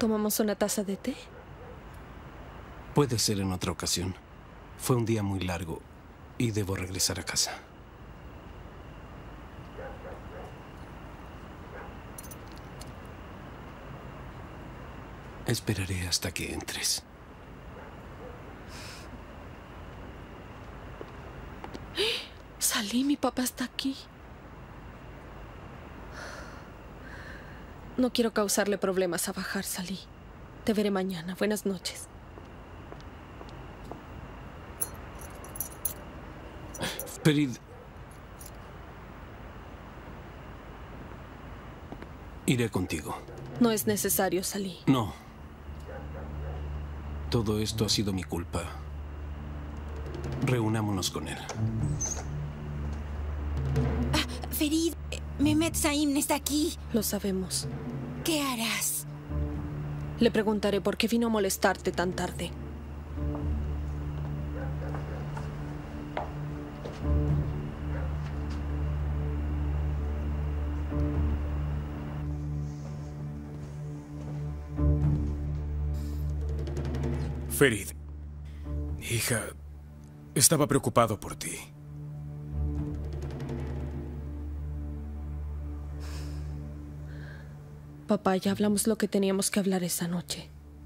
¿Tomamos una taza de té? Puede ser en otra ocasión. Fue un día muy largo y debo regresar a casa. Esperaré hasta que entres. Salí, mi papá está aquí. No quiero causarle problemas a bajar, Salí. Te veré mañana. Buenas noches. Ferid, iré contigo. No es necesario, Salí. No. Todo esto ha sido mi culpa. Reunámonos con él. Ferid, Mehmet Saim está aquí. Lo sabemos. ¿Qué harás? Le preguntaré por qué vino a molestarte tan tarde. Ferid, hija, estaba preocupado por ti. Papá, ya hablamos lo que teníamos que hablar esa noche.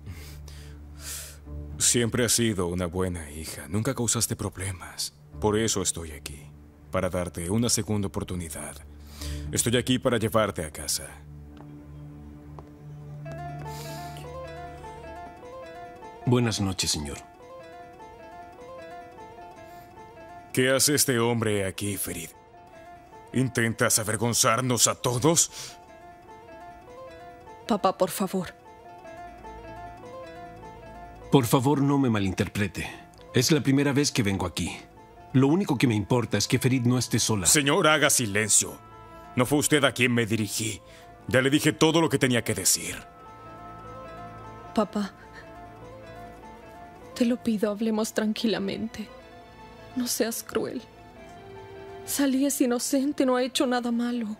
Siempre has sido una buena hija. Nunca causaste problemas. Por eso estoy aquí. Para darte una segunda oportunidad. Estoy aquí para llevarte a casa. Buenas noches, señor. ¿Qué hace este hombre aquí, Ferid? ¿Intentas avergonzarnos a todos? Papá, por favor. Por favor, no me malinterprete. Es la primera vez que vengo aquí. Lo único que me importa es que Ferid no esté sola. Señor, haga silencio. No fue usted a quien me dirigí. Ya le dije todo lo que tenía que decir. Papá, te lo pido, hablemos tranquilamente. No seas cruel. Salí es inocente, no ha hecho nada malo.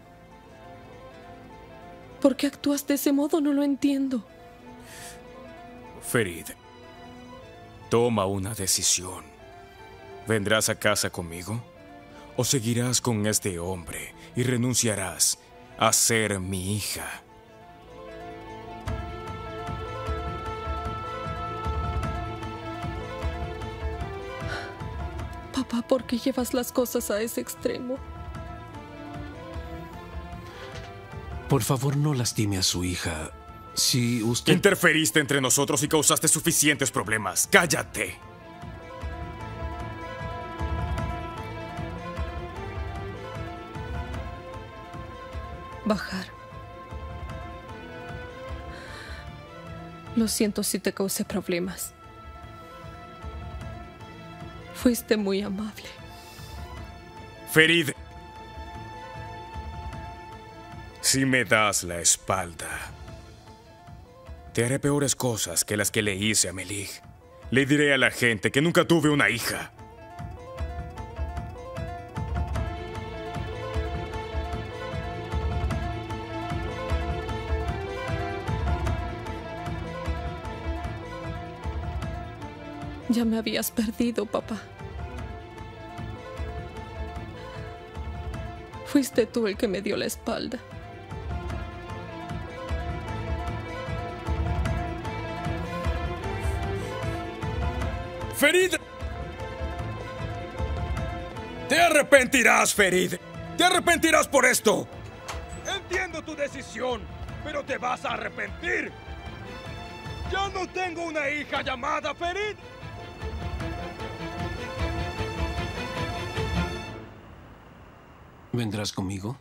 ¿Por qué actúas de ese modo? No lo entiendo. Ferid, toma una decisión. ¿Vendrás a casa conmigo? ¿O seguirás con este hombre y renunciarás a ser mi hija? Papá, ¿por qué llevas las cosas a ese extremo? Por favor, no lastime a su hija. Si usted... Interferiste entre nosotros y causaste suficientes problemas. ¡Cállate! Bajar. Lo siento si te causé problemas. Fuiste muy amable. Ferid, si me das la espalda, te haré peores cosas que las que le hice a Melih. Le diré a la gente que nunca tuve una hija. Ya me habías perdido, papá. Fuiste tú el que me dio la espalda. ¡Ferid! ¡Te arrepentirás, Ferid! ¡Te arrepentirás por esto! Entiendo tu decisión, pero te vas a arrepentir. ¡Ya no tengo una hija llamada Ferid! ¿Vendrás conmigo?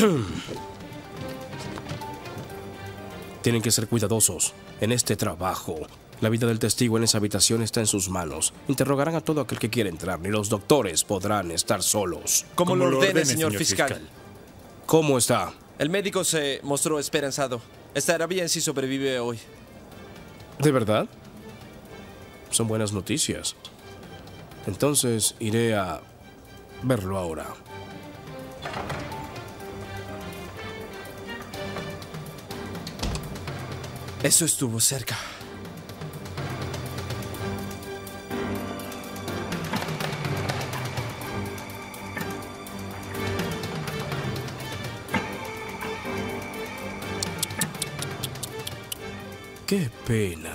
Tienen que ser cuidadosos en este trabajo. La vida del testigo en esa habitación está en sus manos. Interrogarán a todo aquel que quiera entrar. Ni los doctores podrán estar solos. Como lo ordene, señor fiscal. ¿Cómo está? El médico se mostró esperanzado. Estará bien si sobrevive hoy. ¿De verdad? Son buenas noticias. Entonces iré a verlo ahora. Eso estuvo cerca. ¡Qué pena!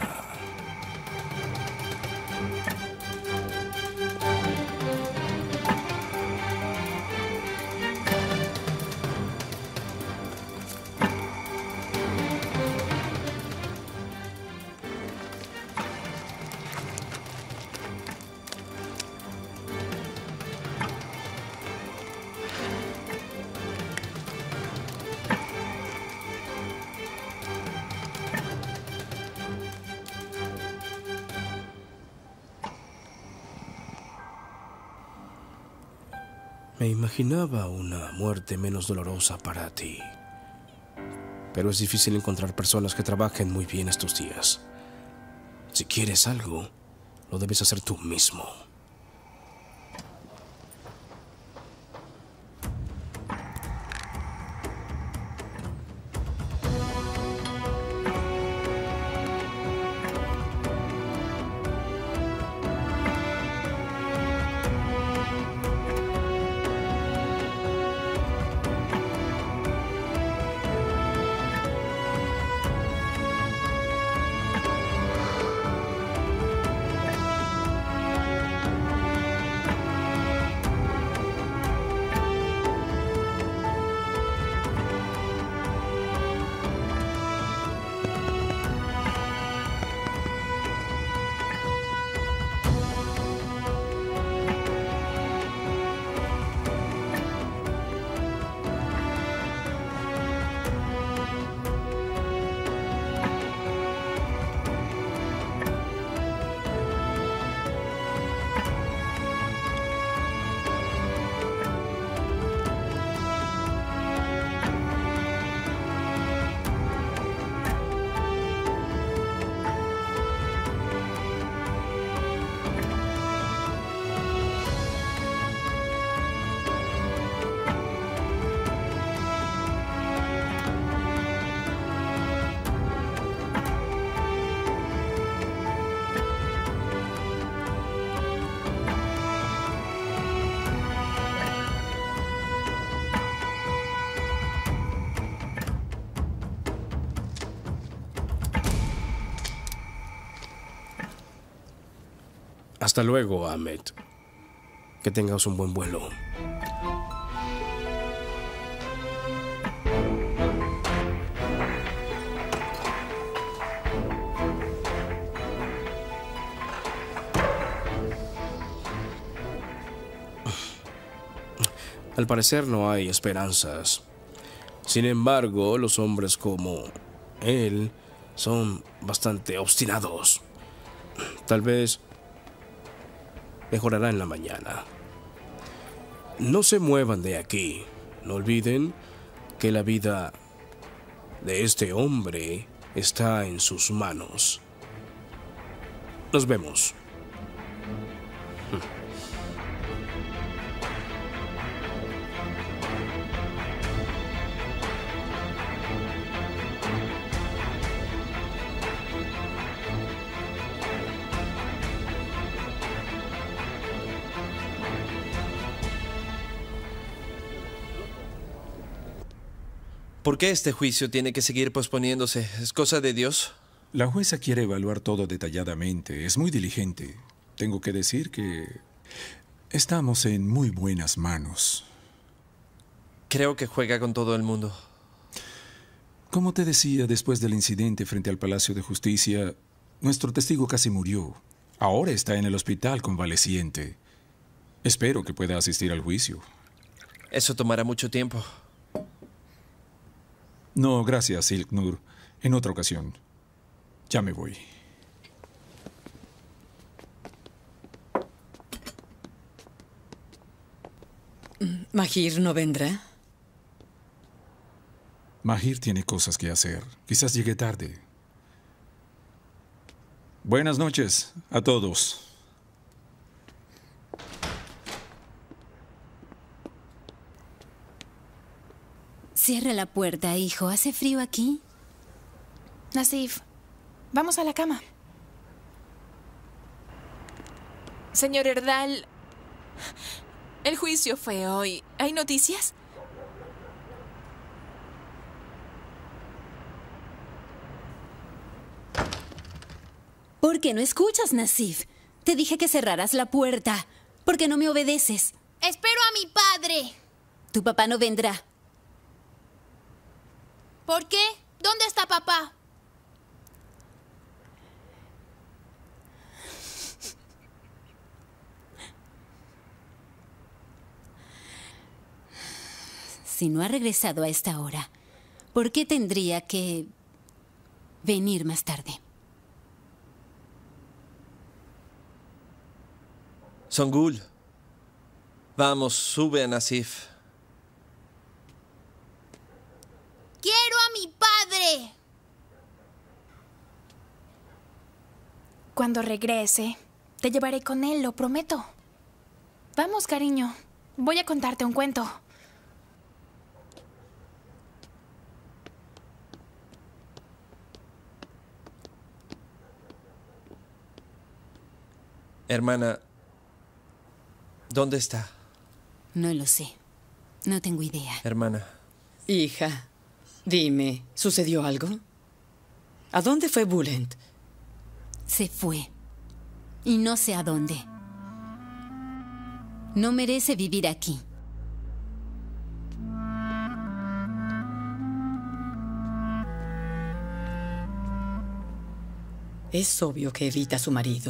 Me imaginaba una muerte menos dolorosa para ti. Pero es difícil encontrar personas que trabajen muy bien estos días. Si quieres algo, lo debes hacer tú mismo. Hasta luego, Ahmed. Que tengas un buen vuelo. Al parecer no hay esperanzas. Sin embargo, los hombres como él son bastante obstinados. Tal vez mejorará en la mañana. No se muevan de aquí. No olviden que la vida de este hombre está en sus manos. Nos vemos. ¿Por qué este juicio tiene que seguir posponiéndose? ¿Es cosa de Dios? La jueza quiere evaluar todo detalladamente. Es muy diligente. Tengo que decir que estamos en muy buenas manos. Creo que juega con todo el mundo. Como te decía, después del incidente frente al Palacio de Justicia, nuestro testigo casi murió. Ahora está en el hospital convaleciente. Espero que pueda asistir al juicio. Eso tomará mucho tiempo. No, gracias, Ilknur. En otra ocasión. Ya me voy. ¿Mahir no vendrá? Mahir tiene cosas que hacer. Quizás llegue tarde. Buenas noches a todos. Cierra la puerta, hijo. ¿Hace frío aquí? Nasif, vamos a la cama. Señor Erdal, el juicio fue hoy. ¿Hay noticias? ¿Por qué no escuchas, Nasif? Te dije que cerraras la puerta. ¿Por qué no me obedeces? Espero a mi padre. Tu papá no vendrá. ¿Por qué? ¿Dónde está papá? Si no ha regresado a esta hora, ¿por qué tendría que venir más tarde? Songul, vamos, sube a Nasif. ¡Quiero a mi padre! Cuando regrese, te llevaré con él, lo prometo. Vamos, cariño. Voy a contarte un cuento. Hermana, ¿dónde está? No lo sé. No tengo idea. Hermana. Hija, dime, ¿sucedió algo? ¿A dónde fue Bulent? Se fue. Y no sé a dónde. No merece vivir aquí. Es obvio que evita a su marido.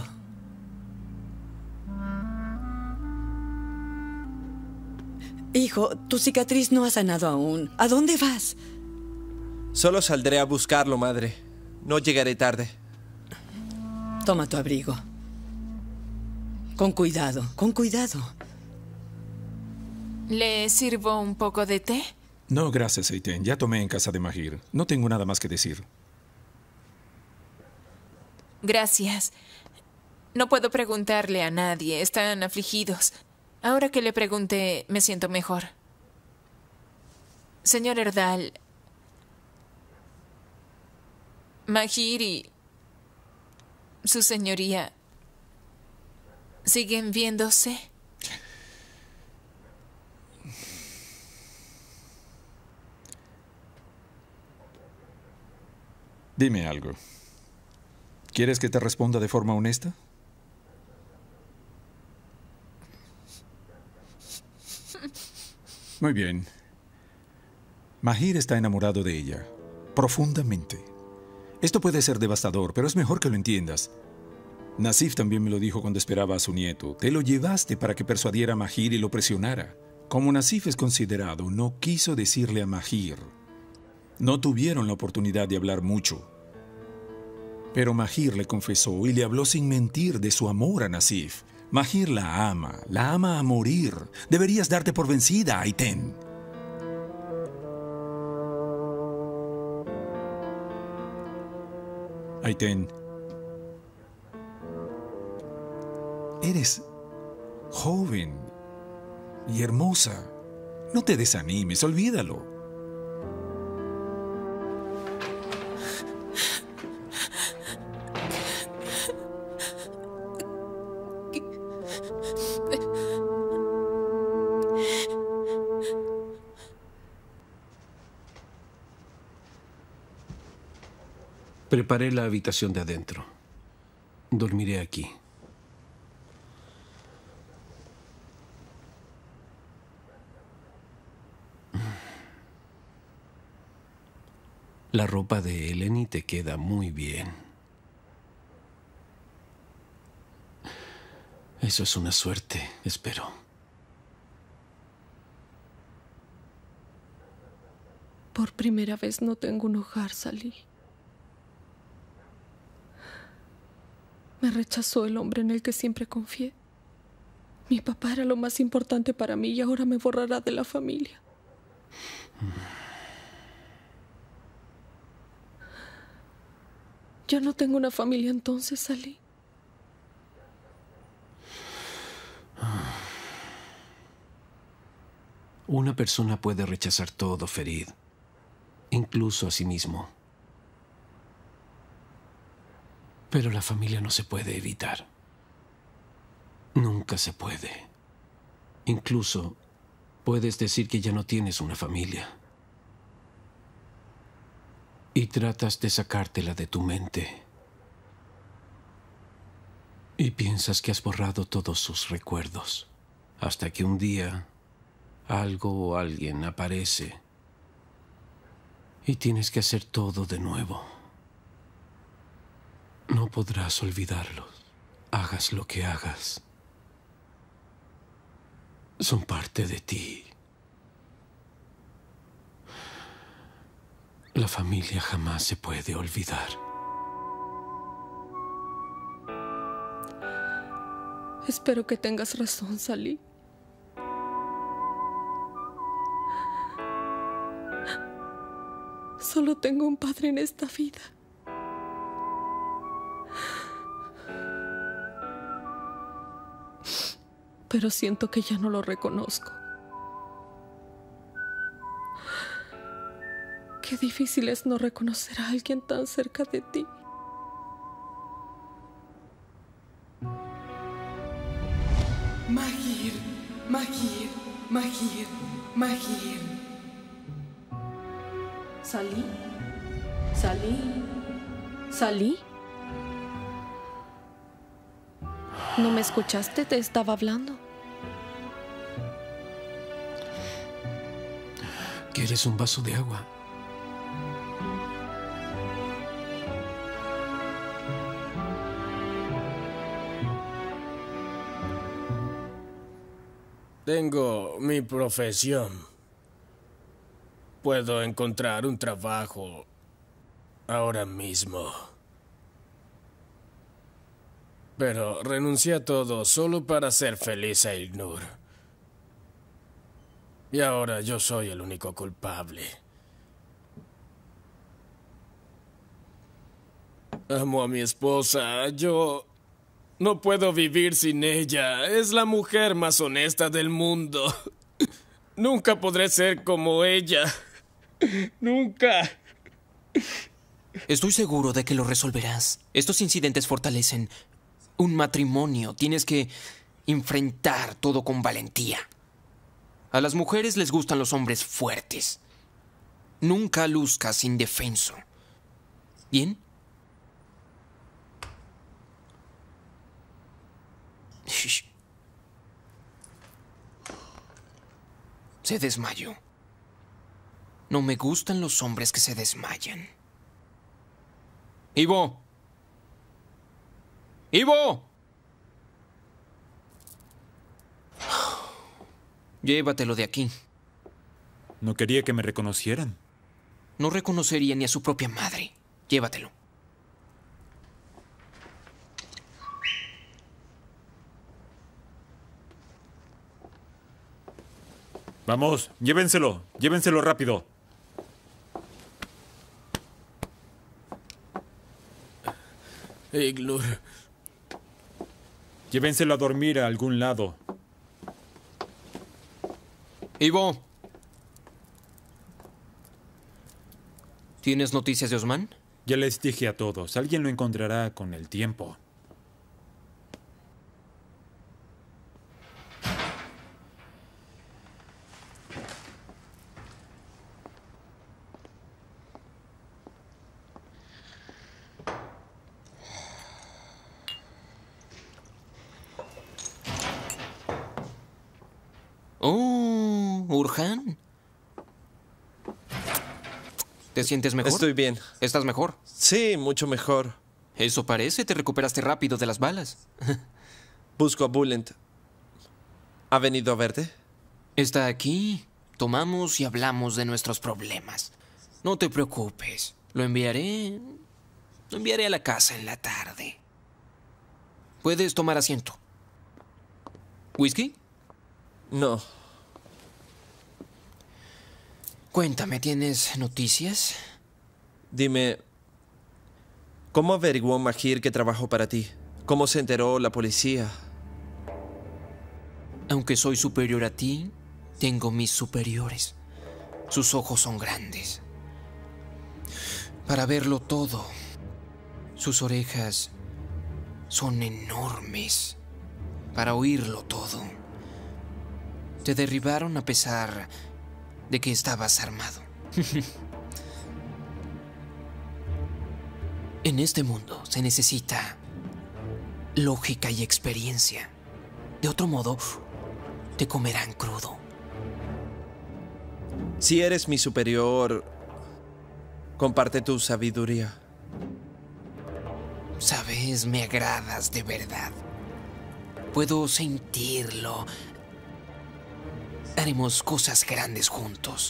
Hijo, tu cicatriz no ha sanado aún. ¿A dónde vas? Solo saldré a buscarlo, madre. No llegaré tarde. Toma tu abrigo. Con cuidado, con cuidado. ¿Le sirvo un poco de té? No, gracias, Aiten. Ya tomé en casa de Mahir. No tengo nada más que decir. Gracias. No puedo preguntarle a nadie. Están afligidos. Ahora que le pregunté, me siento mejor. Señor Erdal, Mahir y su señoría siguen viéndose. Dime algo. ¿Quieres que te responda de forma honesta? Muy bien. Mahir está enamorado de ella, profundamente. Esto puede ser devastador, pero es mejor que lo entiendas. Nasif también me lo dijo cuando esperaba a su nieto. Te lo llevaste para que persuadiera a Mahir y lo presionara. Como Nasif es considerado, no quiso decirle a Mahir. No tuvieron la oportunidad de hablar mucho. Pero Mahir le confesó y le habló sin mentir de su amor a Nasif. Mahir la ama a morir. Deberías darte por vencida, Aiten. Aiten, eres joven y hermosa. No te desanimes, olvídalo. Preparé la habitación de adentro. Dormiré aquí. La ropa de Eleni te queda muy bien. Eso es una suerte, espero. Por primera vez no tengo un hogar, Salí. Me rechazó el hombre en el que siempre confié. Mi papá era lo más importante para mí y ahora me borrará de la familia. Ya no tengo una familia entonces, Salí. Una persona puede rechazar todo, Ferid, incluso a sí mismo. Pero la familia no se puede evitar. Nunca se puede. Incluso puedes decir que ya no tienes una familia. Y tratas de sacártela de tu mente. Y piensas que has borrado todos sus recuerdos. Hasta que un día algo o alguien aparece. Y tienes que hacer todo de nuevo. No podrás olvidarlos. Hagas lo que hagas. Son parte de ti. La familia jamás se puede olvidar. Espero que tengas razón, Salí. Solo tengo un padre en esta vida. Pero siento que ya no lo reconozco. Qué difícil es no reconocer a alguien tan cerca de ti. Mahir, Mahir, Mahir, Mahir. ¿Salí? ¿Salí? ¿Salí? ¿No me escuchaste? Te estaba hablando. ¿Quieres un vaso de agua? Tengo mi profesión. Puedo encontrar un trabajo ahora mismo. Pero renuncié a todo solo para ser feliz a Ilnur. Y ahora yo soy el único culpable. Amo a mi esposa. Yo no puedo vivir sin ella. Es la mujer más honesta del mundo. Nunca podré ser como ella. Nunca. Estoy seguro de que lo resolverás. Estos incidentes fortalecen un matrimonio. Tienes que enfrentar todo con valentía. A las mujeres les gustan los hombres fuertes. Nunca luzcas indefenso. ¿Bien? Shh. Se desmayó. No me gustan los hombres que se desmayan. ¡Ivo! ¡Ivo! Llévatelo de aquí. No quería que me reconocieran. No reconocería ni a su propia madre. Llévatelo. Vamos, llévenselo. Llévenselo rápido. Ilnur. Llévenselo a dormir a algún lado. Ivo. ¿Tienes noticias de Osman? Ya les dije a todos. Alguien lo encontrará con el tiempo. Oh, Urhan. ¿Te sientes mejor? Estoy bien. ¿Estás mejor? Sí, mucho mejor. Eso parece. Te recuperaste rápido de las balas. Busco a Bulent. ¿Ha venido a verte? Está aquí. Tomamos y hablamos de nuestros problemas. No te preocupes. Lo enviaré a la casa en la tarde. Puedes tomar asiento. ¿Whisky? No. Cuéntame, ¿tienes noticias? Dime, ¿cómo averiguó Mahir que trabajó para ti? ¿Cómo se enteró la policía? Aunque soy superior a ti, tengo mis superiores. Sus ojos son grandes para verlo todo. Sus orejas son enormes para oírlo todo. Te derribaron a pesar de que estabas armado. En este mundo se necesita lógica y experiencia. De otro modo, te comerán crudo. Si eres mi superior, comparte tu sabiduría. Sabes, me agradas de verdad. Puedo sentirlo. Haremos cosas grandes juntos.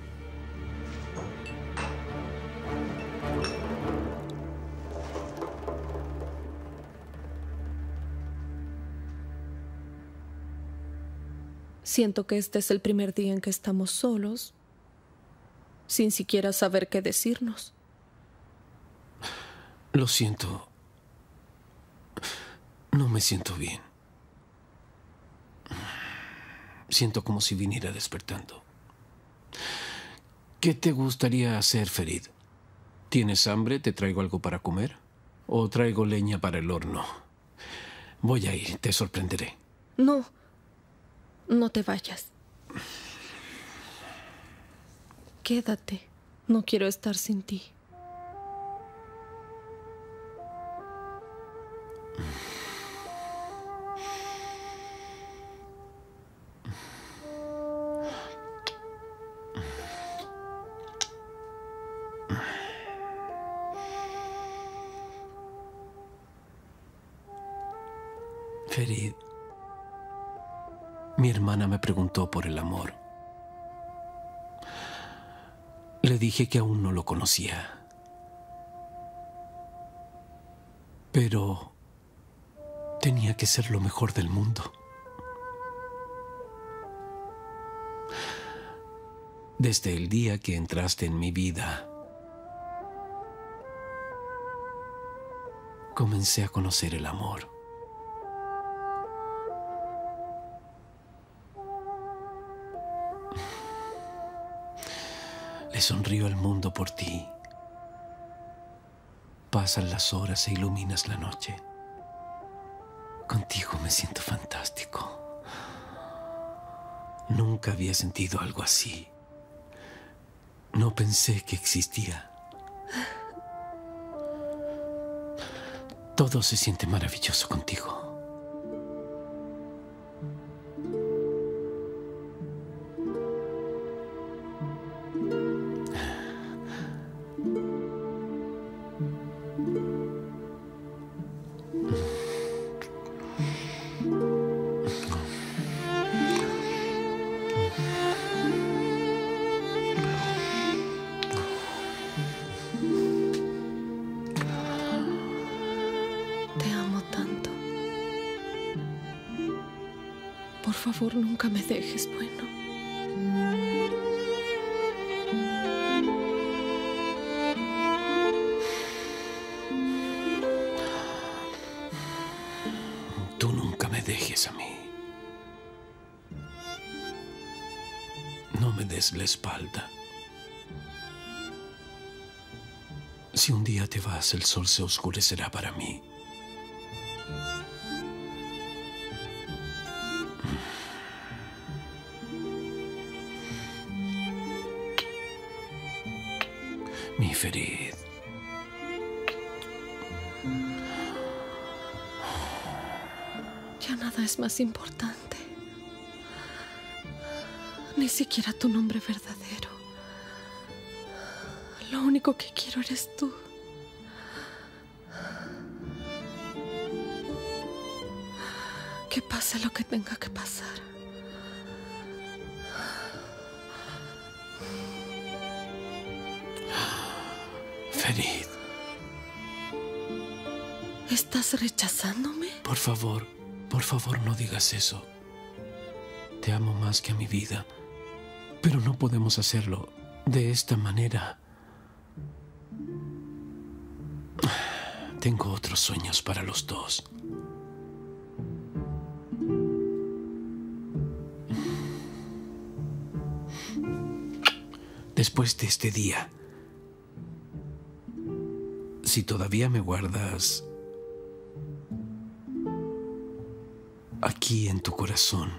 Siento que este es el primer día en que estamos solos, sin siquiera saber qué decirnos. Lo siento. No me siento bien. Siento como si viniera despertando. ¿Qué te gustaría hacer, Ferid? ¿Tienes hambre? ¿Te traigo algo para comer? ¿O traigo leña para el horno? Voy a ir, te sorprenderé. No, no te vayas. Quédate. No quiero estar sin ti. Ferid, mi hermana me preguntó por el amor. Le dije que aún no lo conocía. Pero tenía que ser lo mejor del mundo. Desde el día que entraste en mi vida, comencé a conocer el amor. Le sonrío al mundo por ti. Pasan las horas e iluminas la noche. Contigo me siento fantástico. Nunca había sentido algo así. No pensé que existía. Todo se siente maravilloso contigo. Por favor, nunca me dejes, bueno. Tú nunca me dejes a mí. No me des la espalda. Si un día te vas, el sol se oscurecerá para mí. Mi Ferid. Ya nada es más importante. Ni siquiera tu nombre verdadero. Lo único que quiero eres tú. Que pase lo que tenga que pasar. Ferid. ¿Estás rechazándome? Por favor no digas eso. Te amo más que a mi vida, pero no podemos hacerlo de esta manera. Tengo otros sueños para los dos. Después de este día, si todavía me guardas aquí en tu corazón,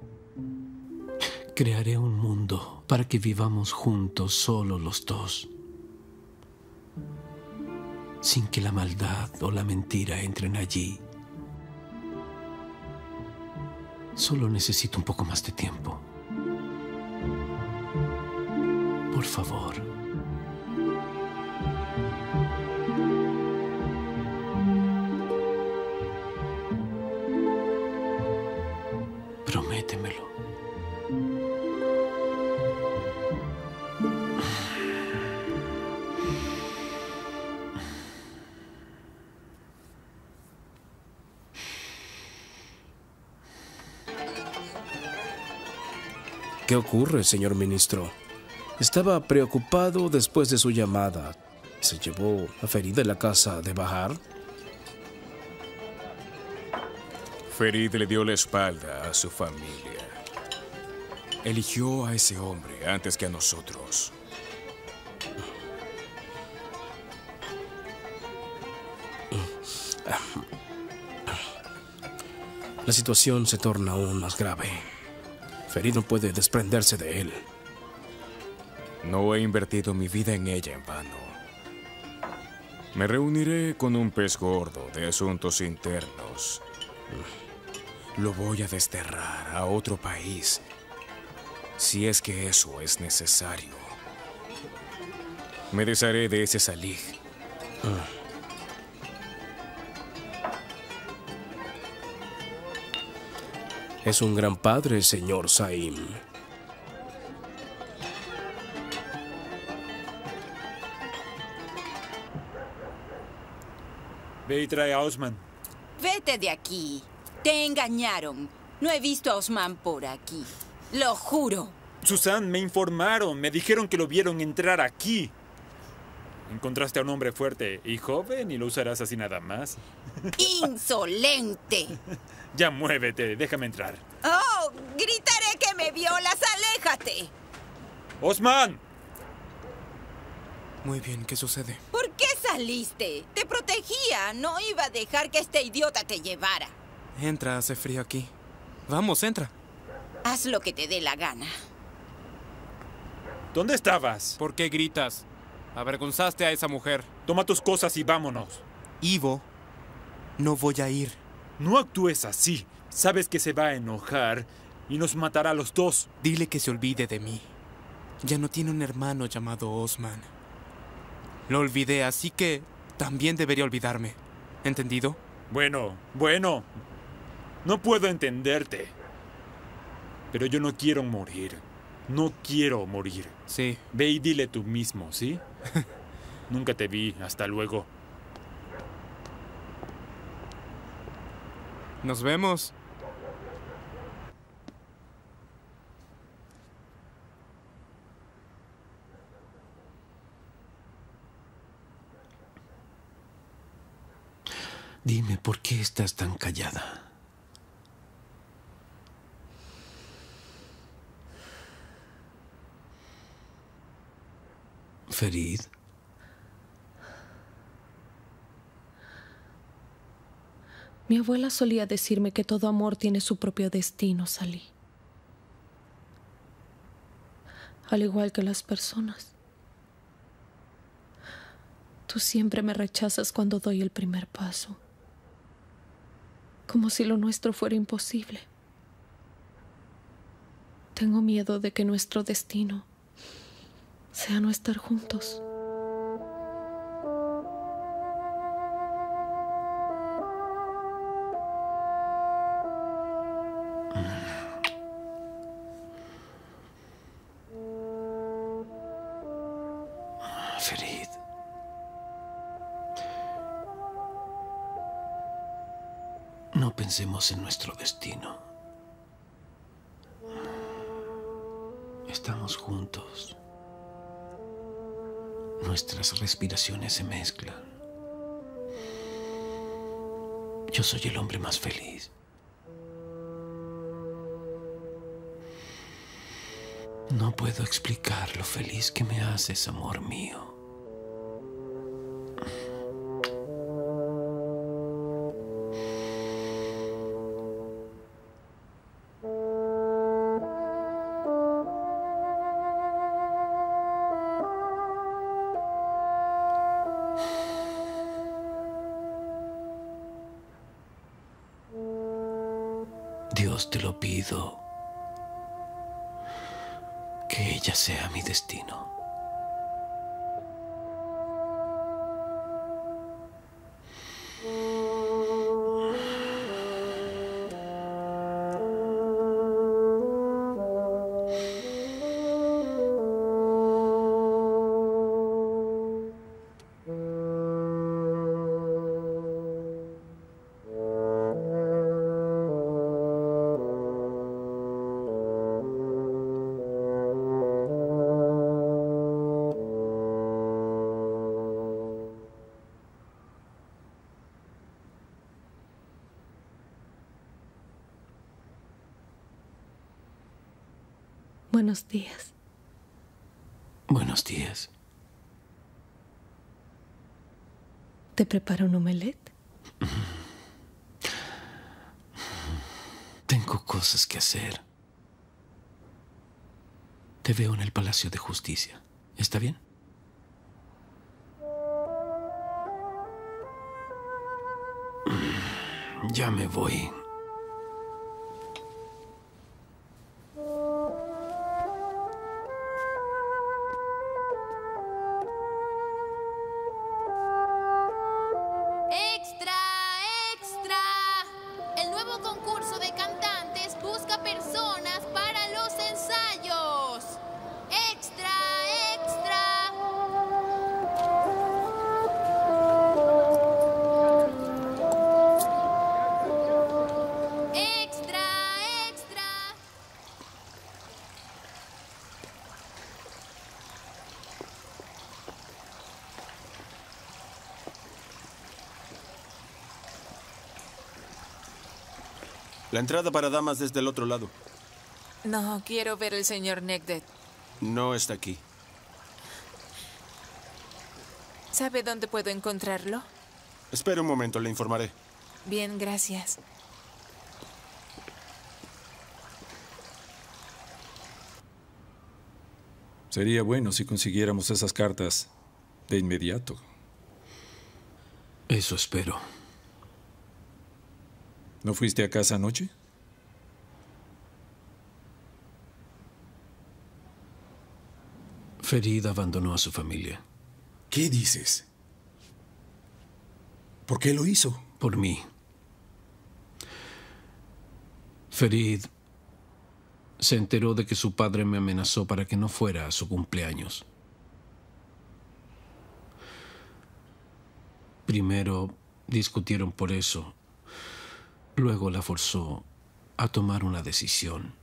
crearé un mundo para que vivamos juntos, solo los dos, sin que la maldad o la mentira entren allí. Solo necesito un poco más de tiempo. Por favor. Prométemelo. ¿Qué ocurre, señor ministro? Estaba preocupado después de su llamada. ¿Se llevó a Ferid de la casa de Bahar? Ferid le dio la espalda a su familia. Eligió a ese hombre antes que a nosotros. La situación se torna aún más grave. Ferid no puede desprenderse de él. No he invertido mi vida en ella en vano. Me reuniré con un pez gordo de asuntos internos. Lo voy a desterrar a otro país, si es que eso es necesario. Me desharé de ese Salih. Es un gran padre, señor Saim. Ve y trae a Osman. Vete de aquí. Te engañaron. No he visto a Osman por aquí. Lo juro. Susan, me informaron. Me dijeron que lo vieron entrar aquí. Encontraste a un hombre fuerte y joven y lo usarás así nada más. ¡Insolente! Ya muévete, déjame entrar. ¡Oh! ¡Gritaré que me violas! ¡Aléjate! ¡Osman! Muy bien, ¿qué sucede? ¿Por qué saliste? Te protegía. No iba a dejar que este idiota te llevara. Entra, hace frío aquí. Vamos, entra. Haz lo que te dé la gana. ¿Dónde estabas? ¿Por qué gritas? Avergonzaste a esa mujer. Toma tus cosas y vámonos. Ivo, no voy a ir. No actúes así. Sabes que se va a enojar y nos matará a los dos. Dile que se olvide de mí. Ya no tiene un hermano llamado Osman. Lo olvidé, así que también debería olvidarme. ¿Entendido? Bueno. No puedo entenderte. Pero yo no quiero morir. No quiero morir. Sí. Ve y dile tú mismo, ¿sí? Nunca te vi. Hasta luego. Nos vemos. Dime, ¿por qué estás tan callada? Ferid. Mi abuela solía decirme que todo amor tiene su propio destino, Salih. Al igual que las personas. Tú siempre me rechazas cuando doy el primer paso. Como si lo nuestro fuera imposible. Tengo miedo de que nuestro destino sea no estar juntos. Ferid. No pensemos en nuestro destino. Estamos juntos. Nuestras respiraciones se mezclan. Yo soy el hombre más feliz. No puedo explicar lo feliz que me haces, amor mío. Dios, te lo pido, que ella sea mi destino. Buenos días. Buenos días. ¿Te preparo un omelette? Tengo cosas que hacer. Te veo en el Palacio de Justicia. ¿Está bien? Ya me voy. ¡Extra! ¡Extra! El nuevo concurso de cantantes busca personas para los ensayos. ¡Extra! ¡Extra! ¡Extra! ¡Extra! La entrada para damas desde el otro lado. No, quiero ver al señor Necdet. No está aquí. ¿Sabe dónde puedo encontrarlo? Espere un momento, le informaré. Bien, gracias. Sería bueno si consiguiéramos esas cartas de inmediato. Eso espero. ¿No fuiste a casa anoche? Ferid abandonó a su familia. ¿Qué dices? ¿Por qué lo hizo? Por mí. Ferid se enteró de que su padre me amenazó para que no fuera a su cumpleaños. Primero discutieron por eso. Luego la forzó a tomar una decisión.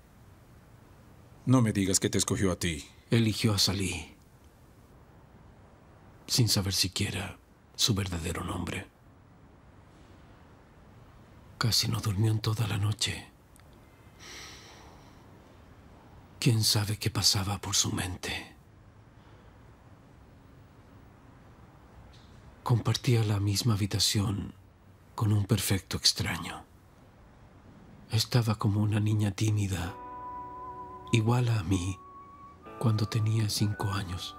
No me digas que te escogió a ti. Eligió a Salih, sin saber siquiera su verdadero nombre. Casi no durmió en toda la noche. ¿Quién sabe qué pasaba por su mente? Compartía la misma habitación con un perfecto extraño. Estaba como una niña tímida, igual a mí, cuando tenía 5 años.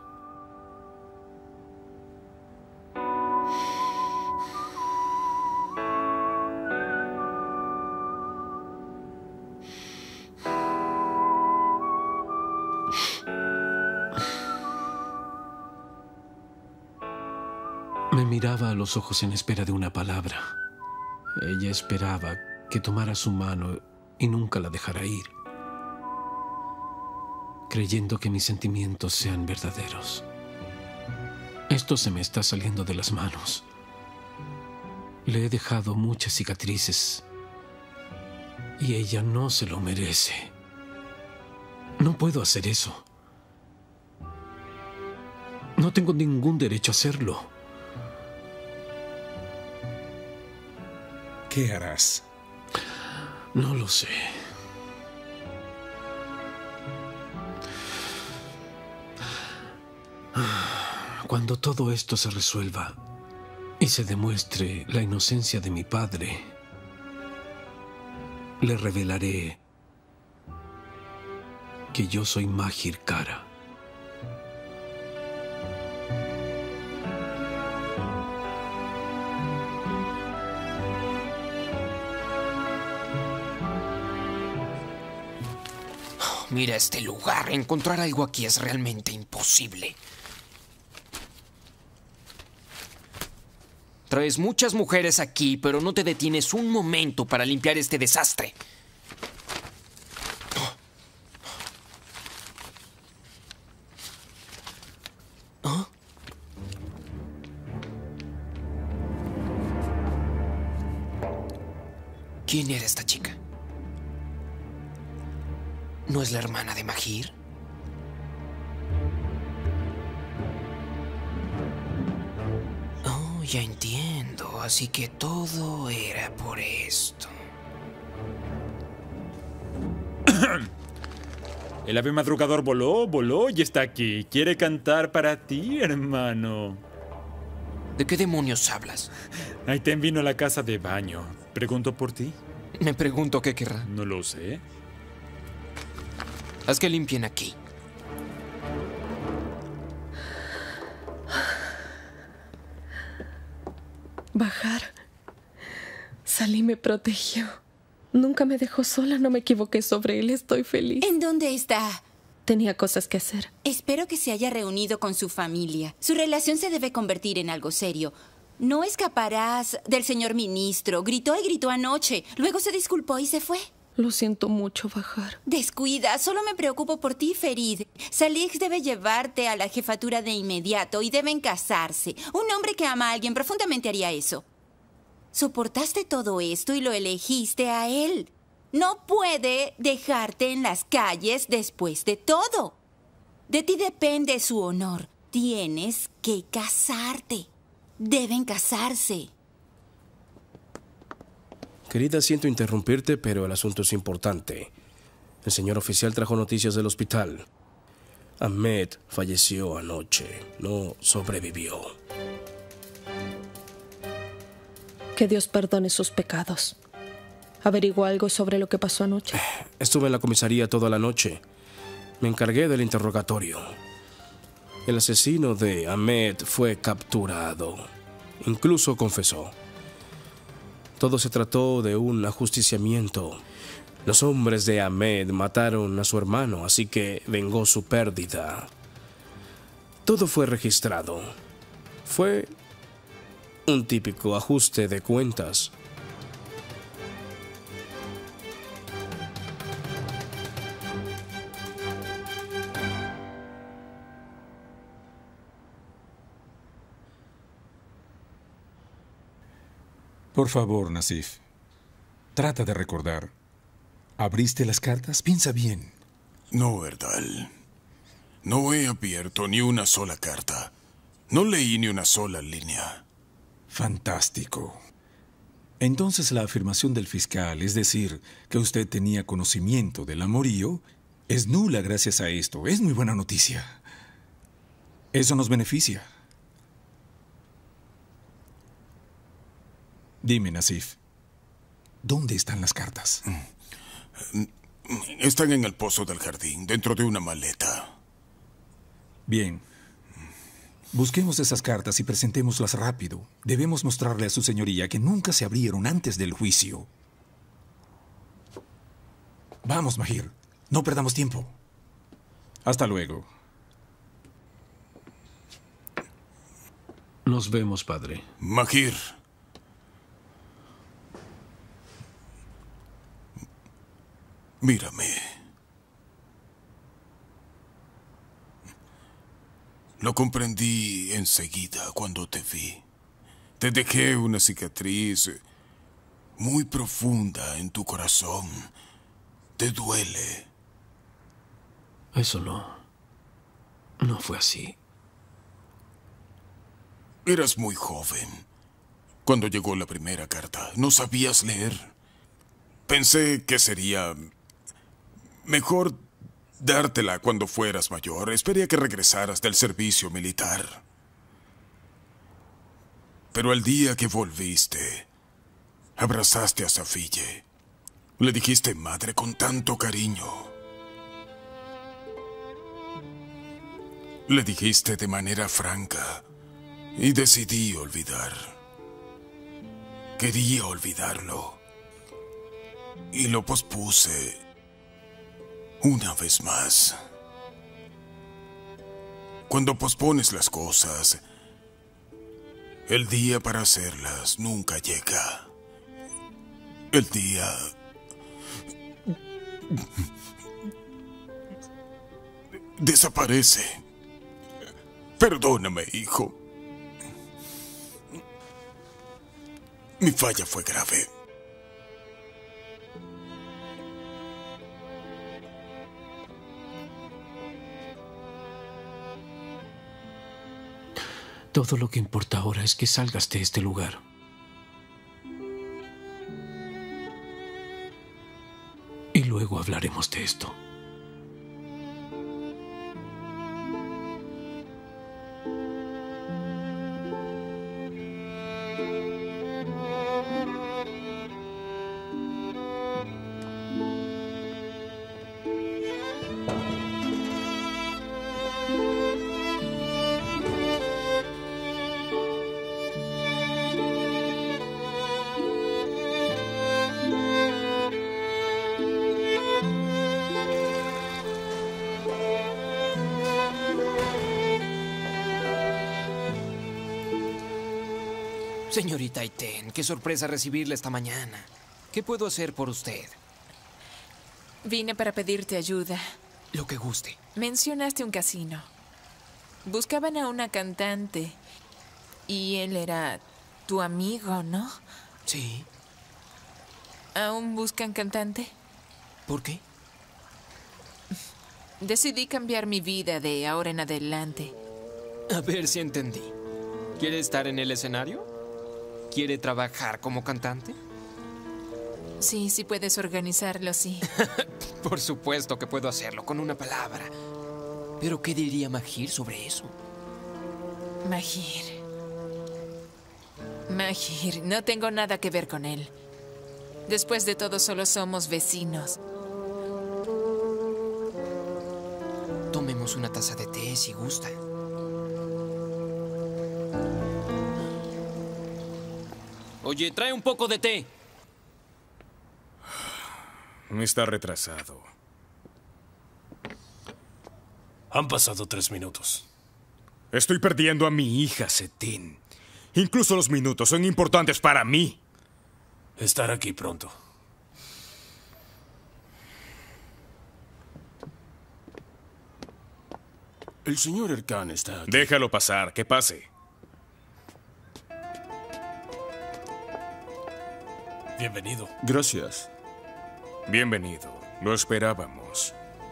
Me miraba a los ojos en espera de una palabra. Ella esperaba que tomara su mano y nunca la dejara ir, creyendo que mis sentimientos sean verdaderos. Esto se me está saliendo de las manos Le he dejado muchas cicatrices y ella no se lo merece. No puedo hacer eso. No tengo ningún derecho a hacerlo. ¿Qué harás? No lo sé. Cuando todo esto se resuelva y se demuestre la inocencia de mi padre, le revelaré que yo soy Mahir Kara. Mira este lugar. Encontrar algo aquí es realmente imposible. Traes muchas mujeres aquí, pero no te detienes un momento para limpiar este desastre. ¿Ah? ¿Quién era esta chica? ¿No es la hermana de Mahir? Oh, ya entiendo. Así que todo era por esto. El ave madrugador voló y está aquí. ¿Quiere cantar para ti, hermano? ¿De qué demonios hablas? Aiten vino a la casa de baño. ¿Pregunto por ti? Me pregunto qué querrá. No lo sé. Haz que limpien aquí. Bajar. Salí me protegió. Nunca me dejó sola, no me equivoqué sobre él, estoy feliz. ¿En dónde está? Tenía cosas que hacer. Espero que se haya reunido con su familia. Su relación se debe convertir en algo serio. No escaparás del señor ministro. Gritó y gritó anoche. Luego se disculpó y se fue. Lo siento mucho, Bajar. Descuida, solo me preocupo por ti, Ferid. Salix debe llevarte a la jefatura de inmediato y deben casarse. Un hombre que ama a alguien profundamente haría eso. Soportaste todo esto y lo elegiste a él. No puede dejarte en las calles después de todo. De ti depende su honor. Tienes que casarte. Deben casarse. Querida, siento interrumpirte, pero el asunto es importante. El señor oficial trajo noticias del hospital. Ahmed falleció anoche. No sobrevivió. Que Dios perdone sus pecados. ¿Averiguó algo sobre lo que pasó anoche? Estuve en la comisaría toda la noche. Me encargué del interrogatorio. El asesino de Ahmed fue capturado. Incluso confesó. Todo se trató de un ajusticiamiento. Los hombres de Ahmed mataron a su hermano, así que vengó su pérdida. Todo fue registrado. Fue un típico ajuste de cuentas. Por favor, Nasif. Trata de recordar. ¿Abriste las cartas? Piensa bien. No, Erdal. No he abierto ni una sola carta. No leí ni una sola línea. Fantástico. Entonces la afirmación del fiscal, es decir, que usted tenía conocimiento del amorío, es nula gracias a esto. Es muy buena noticia. Eso nos beneficia. Dime, Nasif, ¿dónde están las cartas? Están en el pozo del jardín, dentro de una maleta. Bien. Busquemos esas cartas y presentémoslas rápido. Debemos mostrarle a su señoría que nunca se abrieron antes del juicio. Vamos, Mahir. No perdamos tiempo. Hasta luego. Nos vemos, padre. Mahir. Mírame. Lo comprendí enseguida cuando te vi. Te dejé una cicatriz muy profunda en tu corazón. ¿Te duele? Eso no fue así. Eras muy joven cuando llegó la primera carta. No sabías leer. Pensé que sería mejor dártela cuando fueras mayor. Esperé a que regresaras del servicio militar. Pero el día que volviste, abrazaste a Safille. Le dijiste madre con tanto cariño. Le dijiste de manera franca y decidí olvidar. Quería olvidarlo y lo pospuse una vez más. Cuando pospones las cosas, el día para hacerlas nunca llega. El día desaparece. Perdóname, hijo. Mi falla fue grave. Todo lo que importa ahora es que salgas de este lugar. Y luego hablaremos de esto. Señorita Aiten, qué sorpresa recibirla esta mañana. ¿Qué puedo hacer por usted? Vine para pedirte ayuda. Lo que guste. Mencionaste un casino. Buscaban a una cantante. Y él era tu amigo, ¿no? Sí. ¿Aún buscan cantante? ¿Por qué? Decidí cambiar mi vida de ahora en adelante. A ver si entendí. ¿Quiere estar en el escenario? ¿Quiere trabajar como cantante? Sí, sí puedes organizarlo, sí. Por supuesto que puedo hacerlo con una palabra. ¿Pero qué diría Mahir sobre eso? Mahir, no tengo nada que ver con él. Después de todo, solo somos vecinos. Tomemos una taza de té si gusta. Oye, trae un poco de té. Está retrasado. Han pasado 3 minutos. Estoy perdiendo a mi hija, Setin. Incluso los minutos son importantes para mí. Estará aquí pronto. El señor Erkan está aquí. Déjalo pasar, que pase. Bienvenido. Gracias. Bienvenido. Lo esperábamos.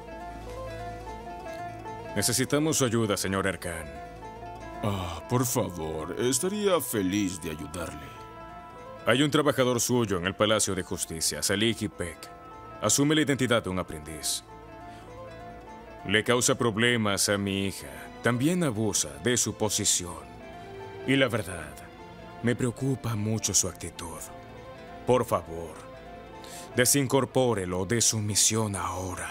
Necesitamos su ayuda, señor Erkan. Por favor, estaría feliz de ayudarle. Hay un trabajador suyo en el Palacio de Justicia, Salih Ipek. Asume la identidad de un aprendiz. Le causa problemas a mi hija. También abusa de su posición. Y la verdad, me preocupa mucho su actitud. Por favor, desincorpórelo de su misión ahora.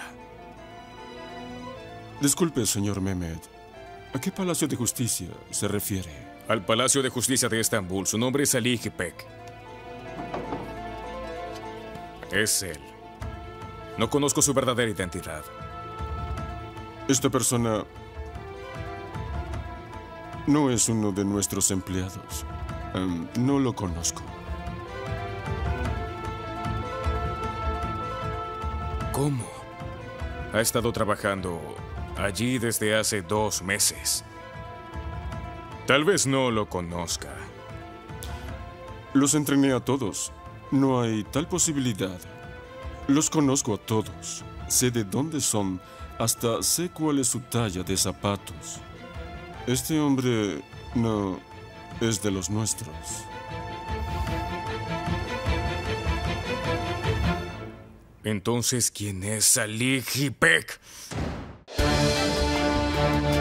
Disculpe, señor Mehmet. ¿A qué Palacio de Justicia se refiere? Al Palacio de Justicia de Estambul. Su nombre es Salih Ipek. Es él. No conozco su verdadera identidad. Esta persona no es uno de nuestros empleados. No lo conozco. ¿Cómo? Ha estado trabajando allí desde hace 2 meses. Tal vez no lo conozca. Los entrené a todos. No hay tal posibilidad. Los conozco a todos. Sé de dónde son. Hasta sé cuál es su talla de zapatos. Este hombre no es de los nuestros. Entonces, ¿quién es Salik Ipek?